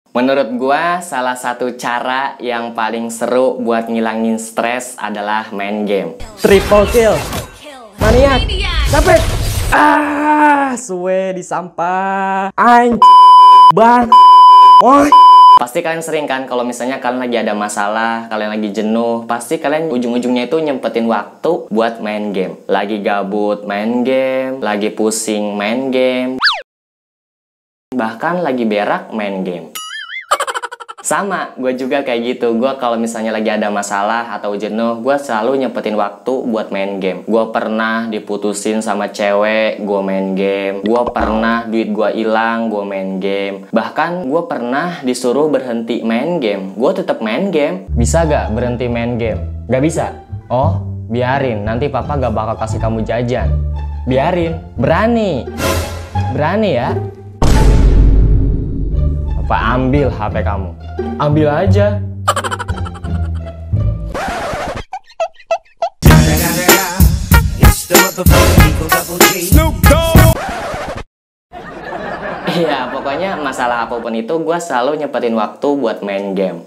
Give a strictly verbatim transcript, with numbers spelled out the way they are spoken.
Menurut gua, salah satu cara yang paling seru buat ngilangin stres adalah main game. Triple kill. Maniak. Capek. Ah, suwe di sampah. Anj. Bang. Oh. Pasti kalian sering kan kalau misalnya kalian lagi ada masalah, kalian lagi jenuh, pasti kalian ujung-ujungnya itu nyempetin waktu buat main game. Lagi gabut main game, lagi pusing main game, bahkan lagi berak main game. Sama, gue juga kayak gitu. Gue kalau misalnya lagi ada masalah atau jenuh, gue selalu nyempetin waktu buat main game. Gue pernah diputusin sama cewek, gue main game. Gue pernah duit gue hilang, gue main game. Bahkan gue pernah disuruh berhenti main game, gue tetap main game. Bisa gak berhenti main game? Gak bisa? Oh, biarin, nanti papa gak bakal kasih kamu jajan. Biarin, berani. Berani ya. Apa ambil H P kamu? Ambil aja. Iya, pokoknya masalah apapun itu gue selalu nyepetin waktu buat main game.